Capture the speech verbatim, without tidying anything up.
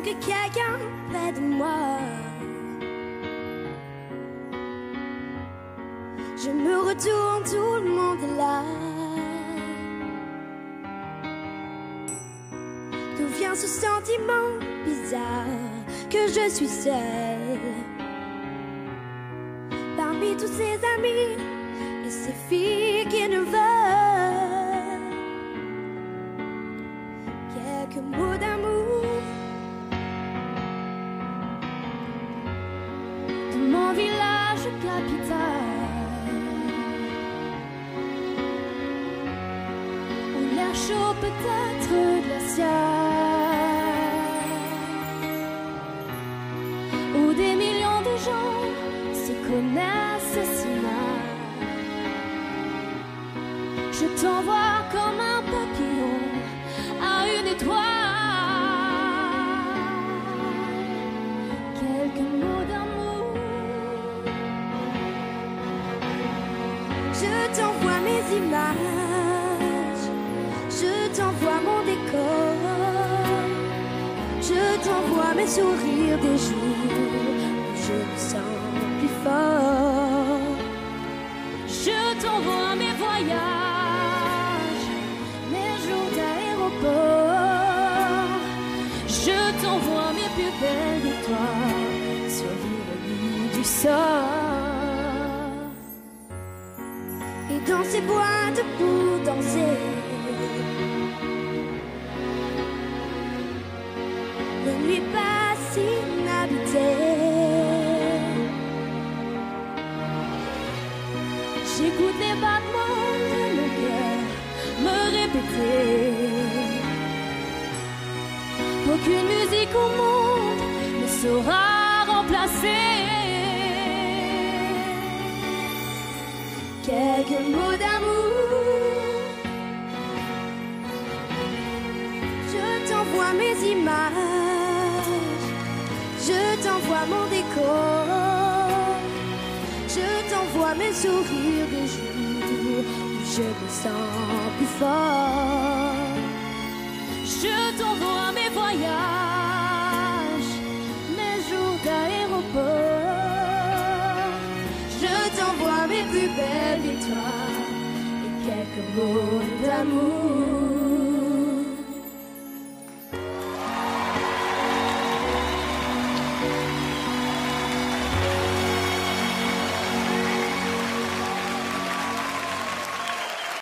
que quelqu'un près de moi. Je me retourne, tout le monde est là. D'où vient ce sentiment bizarre que je suis seule parmi tous ces amis et ces filles qui ne veulent quelques mots d'amour de mon village capital, où l'air chaud peut être glacial, où des millions de gens se connaissent si mal. Je t'envoie comme un papillon à une étoile, quelques mots d'amour. Je t'envoie mes images, je t'envoie mon décor, je t'envoie mes sourires des jours où je me sens plus fort. Je t'envoie mes voyages, mes jours d'aéroport, je t'envoie mes plus belles étoiles sur l'ironie du sort. Et dans ces boîtes pour danser, les nuits passent inhabitées. J'écoute les battements de mon cœur me répéter qu'aucune musique au monde ne saura remplacer quelques mots d'amour. Je t'envoie mes images, je t'envoie mon décor, je t'envoie mes sourires de jours où je me sens plus fort. Je t'envoie mes voyages, mes jours d'aéroport, je t'envoie mes plus belles étoiles et quelques mots d'amour.